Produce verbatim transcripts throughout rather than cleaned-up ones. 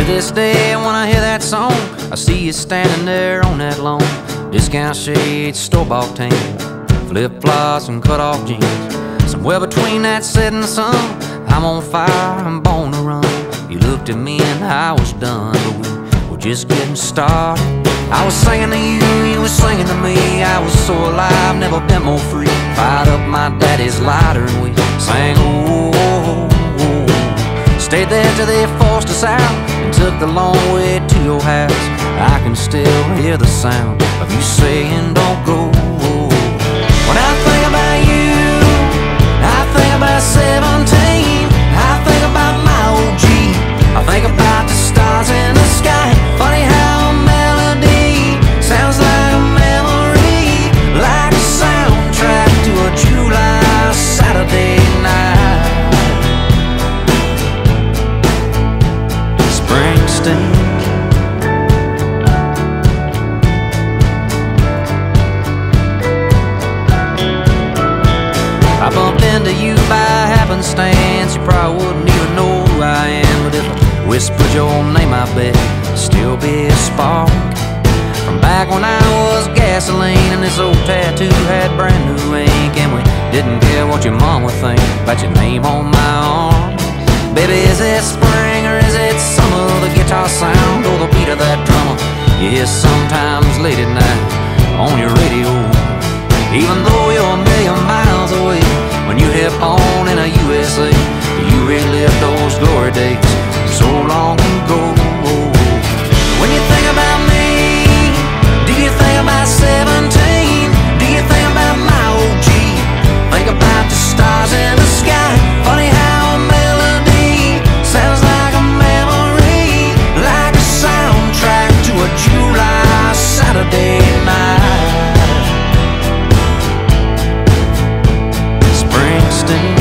To this day, when I hear that song, I see you standing there on that lawn. Discount shades, store-bought tan, flip-flops and cut-off jeans. Somewhere between that setting sun, I'm on fire, I'm born to run. You looked at me and I was done, but we were just getting started. I was singing to you, you were singing to me. I was so alive, never been more free. Fired up my daddy's lighter and we sang, oh, oh, oh. Stayed there till they forced us out and took the long way to your house. I can still hear the sound of you saying, don't go. When I think about you, I think about seventeen. I think about my O G. I think about the stars in the sky. Funny how a melody sounds like a memory, like a soundtrack to a July Saturday night. Springsteen. I bumped into you by happenstance. You probably wouldn't even know who I am, but if I whispered your name, I bet it'd still be a spark from back when I was gasoline and this old tattoo had brand new ink, and we didn't care what your mom would think about your name on my arm. Baby, is it spring or is it summer? The guitar sound or the beat of that drummer you hear sometimes late at night on your radio. Even though you're a million miles away, when you hit on in a U S A, you relive those glory days so long ago. When you think about me, do you think about seventeen? Do you think about my O G? Think about the stars in the sky. Funny how a melody sounds like a memory, like a soundtrack to a July Saturday night. Springsteen,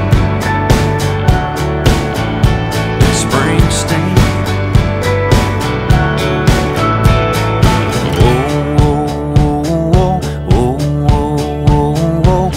Springsteen. Oh, oh, oh, oh, oh, oh,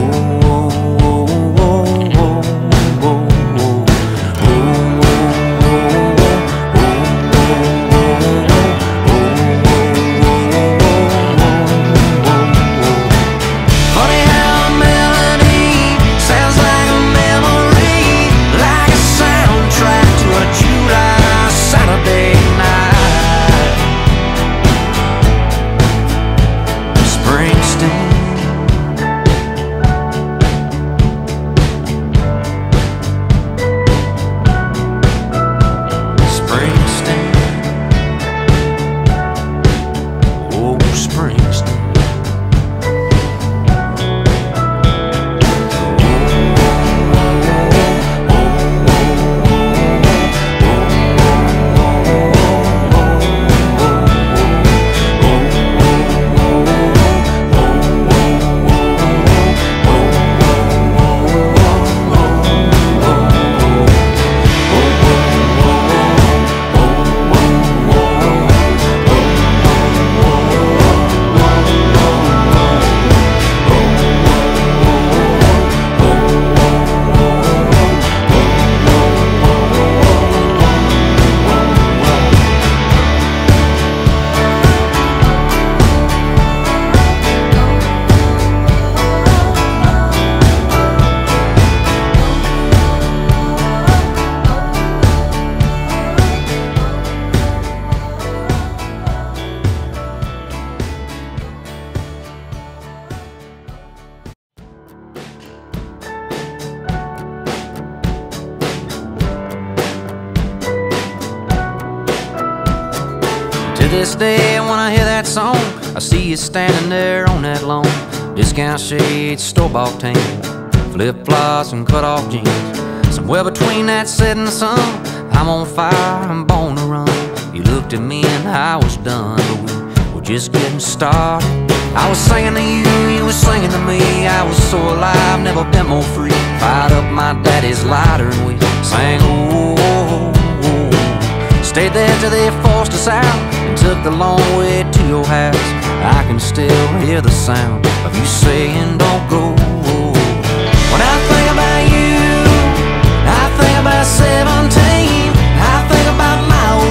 To this day, when I hear that song, I see you standing there on that lawn. Discount shades, store-bought tan, flip-flops and cut-off jeans. Somewhere between that setting sun, I'm on fire, I'm born to run. You looked at me and I was done, but we were just getting started. I was singing to you, you were singing to me. I was so alive, never been more free. Fired up my daddy's lighter and we sang, oh, oh, oh. Stayed there till they forced us out and took the long way to your house. I can still hear the sound of you saying, don't go. When I think about you, I think about seventeen. I think about my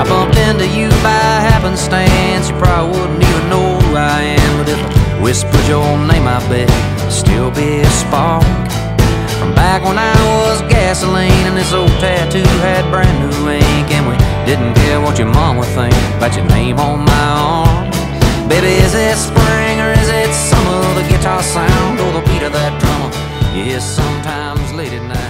I bumped into you by happenstance, you probably wouldn't even know who I am. But if I whispered your name, I bet it'd still be a spark from back when I was gasoline and this old tattoo had brand new ink, and we didn't care what your mom would think about your name on my arm. Baby, is it spring or is it summer? The guitar sound or the beat of that drummer you hear sometimes late at night.